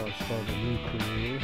start a new career.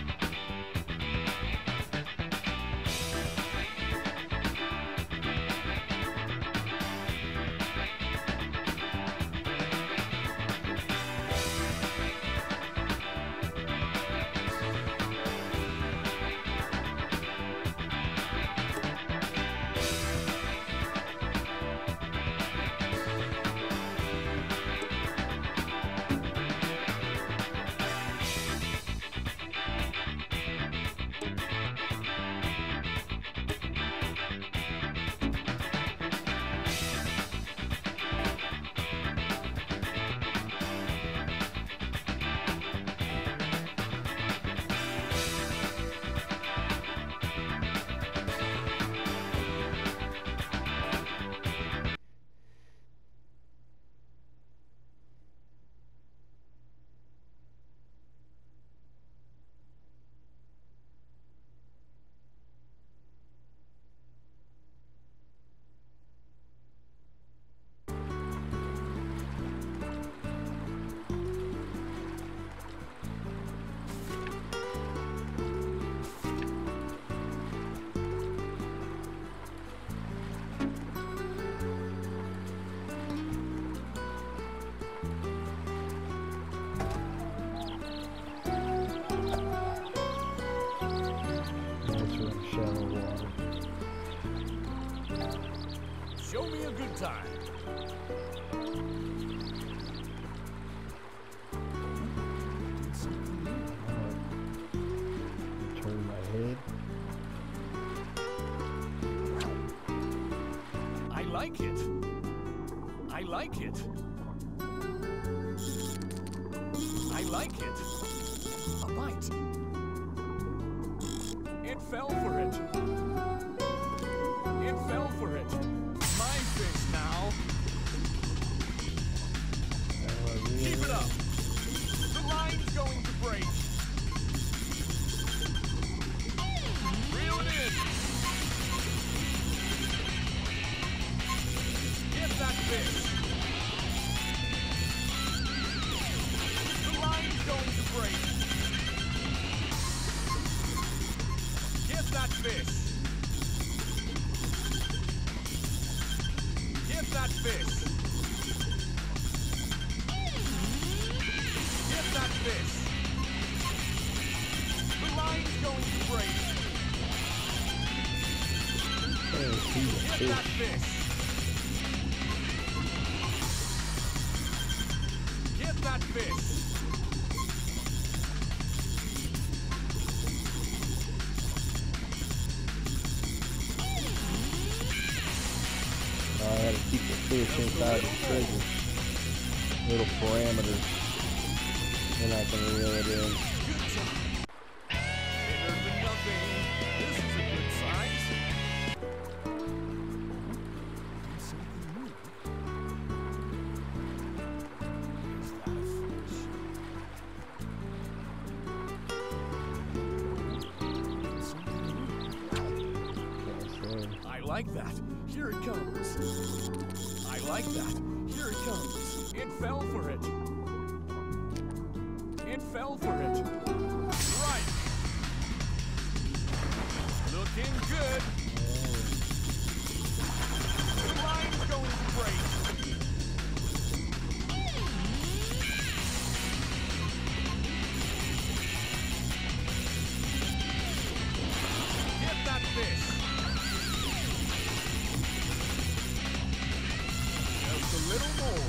Show me a good time. Turn my head. I like it. I like it. I like it. A bite. It fell for it. It fell for it. My fish now. Keep it up. The line's going to break. Reel it in. Get that fish. The line's going to break. Get that fish. Get that fish. Get that fish. The line's going to break. Get that fish. Get that fish. I gotta keep the fish inside the trigger. Little parameters. Then I can reel it in. Good job. Bigger than nothing. This is a good size. Something new. Is that a fish? Something new. I like that. Here it comes. I like that. Here it comes. It fell for it. It fell for it. Right. Looking good. The line's going to break. Get that fish. Just a little more.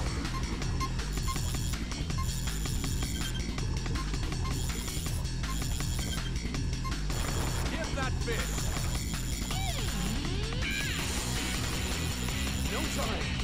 Get that fish. No time.